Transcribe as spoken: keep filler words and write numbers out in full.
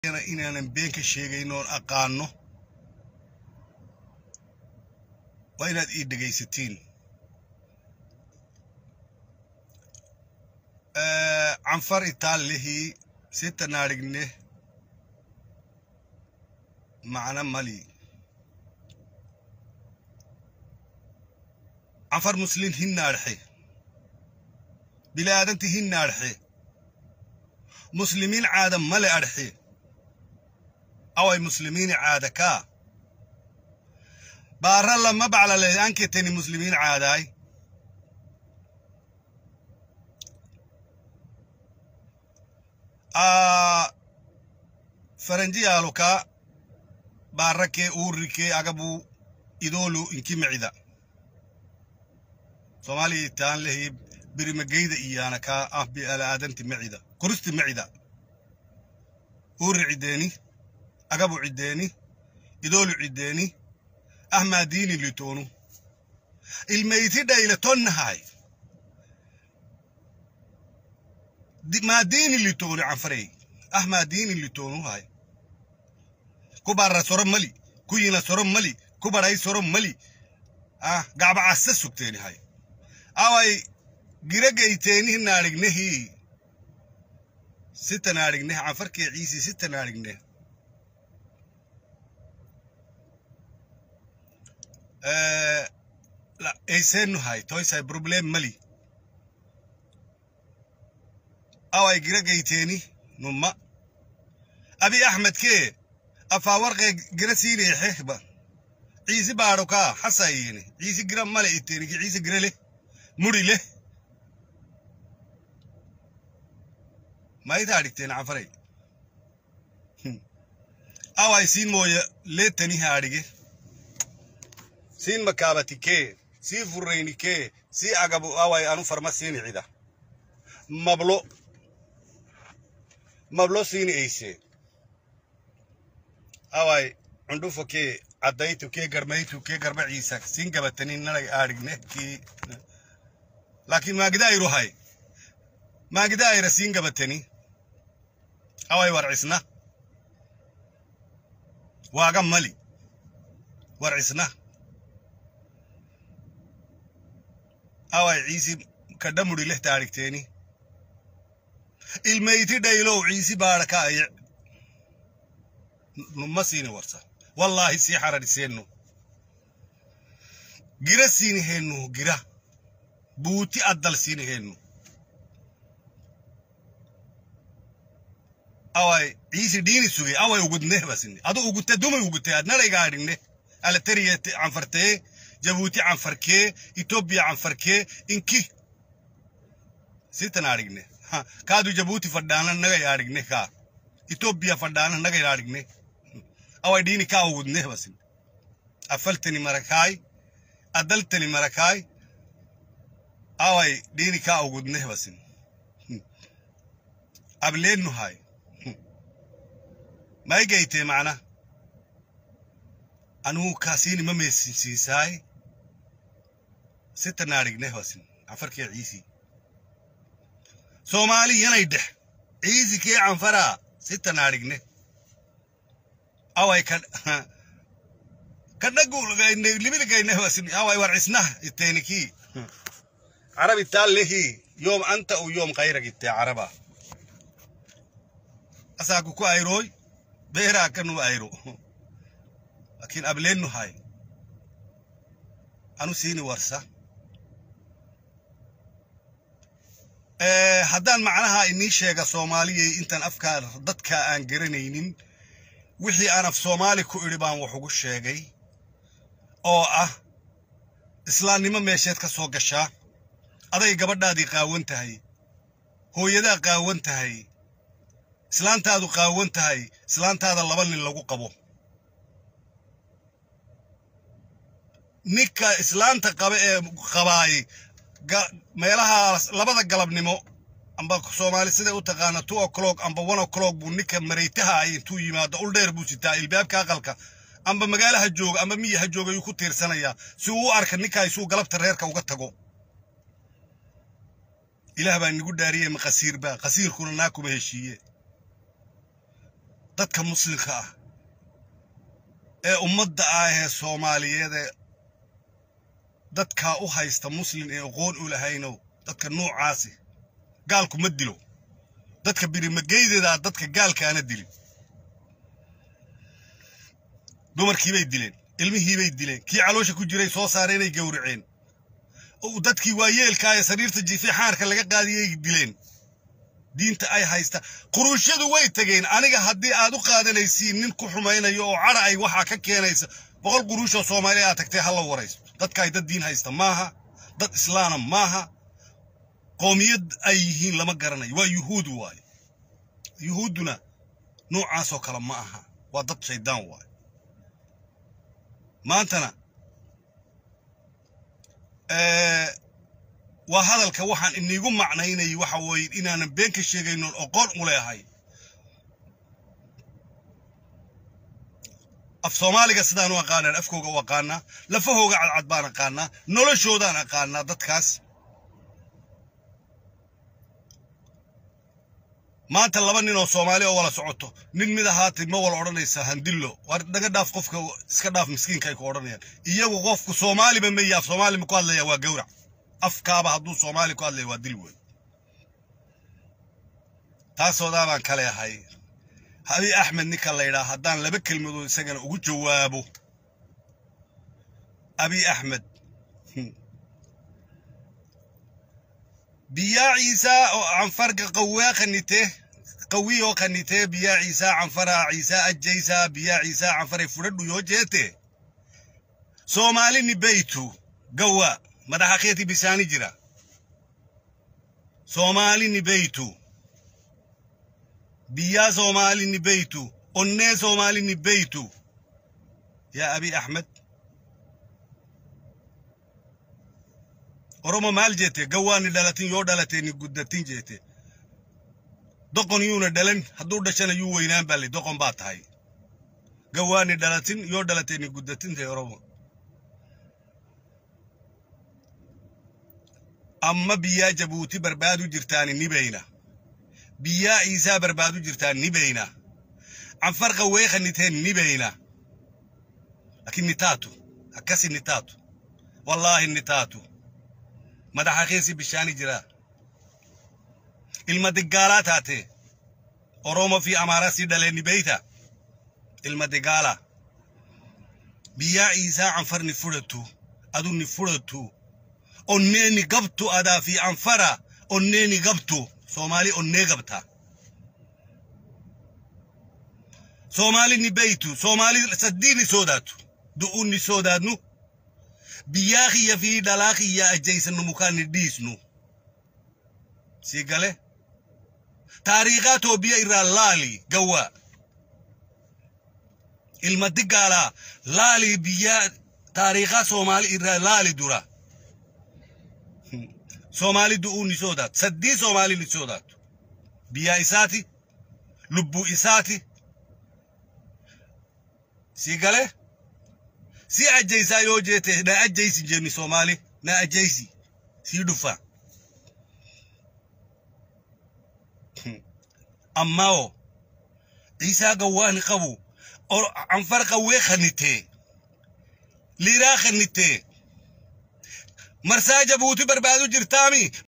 أنا إن أنا بينك شيء إنه أقانه وين إيد دقي ستين آه عنفر إيطالي هي ستة نارجنه معنا مالي عنفر مسلم هن نارحي بلادن تهن نارحي مسلمين عادة ملا أرحي أو المسلمين عادة كا بارا لما بعلا لأنك تاني مسلمين عاداي آه فرنجي يالوكا باركي أوريكي أقبو إدولو إنكي معيدا صومالي تان لهي برمجيدة إيانا كا أهبي ألا آدنتي معيدا كرست معيدا أور عداني أقبو عداني إدولو عداني أهما ديني اللي تونو الميتي دا إلى تون هاي دي ما ديني اللي تونو عفري أهما ديني اللي تونو هاي كبار سورم ملي كوينا سورم ملي كبار أي سورم ملي آه قاعد عسسو تاني هاي أواي جرجي تاني نارجنه هي ستة نارجنه عفرك عيسي ستة نارجنه آه لا إيسانو هاي تويس هاي بروبليم ملي أواي جرجي تاني نما أبي أحمد كي أفاورق جرسيني حهبة عيسى باروكا حسايني عيسى جرام ملي تاني عيسى جرله مري له ما يتعرف تاني عفري أواي سين مويا ليتني هارجي سين مكابتي كي سي فريني كي سي أجابو أواي أنو فرماسيني عدا مبلو مبلو سيني إيشي أواي عنده فكي عدايتو كي قرميتو كي قرب عيسى سين جابتني نلا أرجنه كي لكن ما قدر يروحي ما قدر يرسين جابتني أواي ورعسنا واقم ملي ورعسنا أواي عيسى كدمري له تاريخ تاني الميت دايلو عيسى باركاي نمسيني ورثة والله سيحر رسينو جرا سيني هنو جرا بوتي أدل سيني هنو أواي عيسى ديني سوي أواي وجود نه بس إني أدو وجود تدومي وجود تأدنا لا يقارن نه على تريه عن فرتة جبوتي عن فركة إثيوبيا عن فركة إنكي ستة نارجنه ها كادو جبوتي فدانا نجا يارجنه كا إثيوبيا فدانا نجا يارجنه أواي ديني كا وجود نه بس إني أفلتني مركاي أدلتني مركاي أواي ديني كا وجود نه بس إني قبلين هاي ما يجيتي معنا أنو كاسيني ما ميسيساي ستة نارجنه بس عفرك يا عيسي سومالي ينا يدح عيسي كي عنفرا ستة نارجنه أواي كان كان نقول اللي بيلقينه بس أواي ورعسناه التاني كي عربي تالي هي يوم أنت ويوم غيرك التي عربة أساقو كو أيروي بيرا كانوا أيرو لكن قبلينو هاي أنو سيني ورسة أه هدان معناها إني شيغا صومالية إنتان أفكار ضدك آن قرنينين وحي أنا في صومالي كو إريبان وحوقو الشيغي أو أه إسلام نما ميشيت كسوق الشا أضي قبرنا دي قاونتهاي هو يدا قاونتهاي إسلام تادو قاونتهاي إسلام تادا اللبن اللي لغو قبو نيكا إسلام تقباي meelaha labada galabnimo amba Soomaali sida u taqaana two o'clock amba one o'clock buu ninka mareetaha ay intuu yimaado ul dheer buu sitaa ilbaabka aqalka amba magaalaha jooga amba miyaha jooga uu ku tiirsanaya si uu arka ninka ay soo galabta reerka uga tago ilaah baa nigu dhaariyay maqasiir ba qasiirkuna naakuma heshiiye dadka muslimka ah ee ummadda ah ee Soomaaliyeed dadka u haysta muslim ee aqoon u lahayno dadka noocaasi gaalku ma dilo dadka birimageydeeda dadka gaalkaana dilin dumarkii bay dileen ilmihii bay dileen kii caloosha ku jiray soo saareenay gowraceen oo dadkii waayeelka ay sariirta jiifixaarka laga qaadiyay dileen diinta ay haysta quruushadu way tageen aniga haddii aad u qaadanaysiin nin ku xumaynayo oo cara ay waxa ka keenaysa boqol quruush oo Soomaaliya aad tagtay hal warayso dadka ay dad diin haysta maaha dad islaam maaha qoomiyad ay yihiin lama garanayo waa yuhuud waay yuhuuduna noocaas oo kala ma aha waa dad shaydaan waay maantana ee waa hadalka waxaan inigu macnaynay waxa weey inaan been ka sheegayno aqoon u leeyahay af Soomaaliga sidaan u aqaanaa afkooga u aqaanaa lafahooga cadcad baan aqaanaa noloshoodaan aqaanaa dadkaas maanta laba nin oo Soomaali oo wala socoto nin mid ahaatay ma wala oranaysa handillo war daga dhaaf qofka iska dhaaf miskiinka ay ku oranayaan iyagu qofku Soomaali ba ma yaaf Soomaali ma ku hadlaya waa gowrac afkaaba hadduu Soomaali ku hadlay waa dil weyn taasoo daaban kale ahay Abi Ahmed ninka la yiraahdo hadaan laba kelmadood isagana ugu jawaabo Abi Ahmed biya Ciisa oo aan farqa qawaa qanite qawi oo qanite biya Ciisa aan fara Ciisa ajaysa biya Ciisa aan fara fudhu yoo jeete Soomaali ni baytu gawa madaxaqeeti bisani jira Soomaali ni baytu biya Soomaali ni baytu onne Soomaali ni baytu ya Abi Ahmed oromo maal jeete gawaani dhalatin yoo dhalateen guddatin jeete doqon yuuna dhalan hadduu dhashana yuu weynaan baa leh doqon baa tahay gawaani dhalatin yoo dhalateen guddatin te oromo amma biya Jabuuti barbaadu jirtaan nibayna biya Ciisa barbaadu jirtaan nibayna an farqa weekhaniteen nibayna lakin nitaatu akasi nitaatu wallahi nitaatu madaxaqeesi bishani jira ilma digala taate oromo fi amara si dhaleen bayta ilma digala biya Ciisa an farni fudatu aduni fudatu onneni gabtu ada fi anfara onneni gabtu Soomaali onne gabta Soomaali ni baytu Soomaali sadini sodatu duuni sodadnu biyahi ya fi dalaqi ya ajaysan mukan disnu sigale tariqato biya ira lali gawa ilmadigala lali biya tariqa Soomaali ira lali dura Soomaali duuni sodat saddi Soomaali ni sodat biya isati lubbu isati sigale si ajaysa yoo jeete na ajaysi jeeni Soomaali na ajaysi si dufa amao Ciisa gawaani qabu oo an farqa weekhanite lira khanite marsa Jabuuti barbaadu jirtaami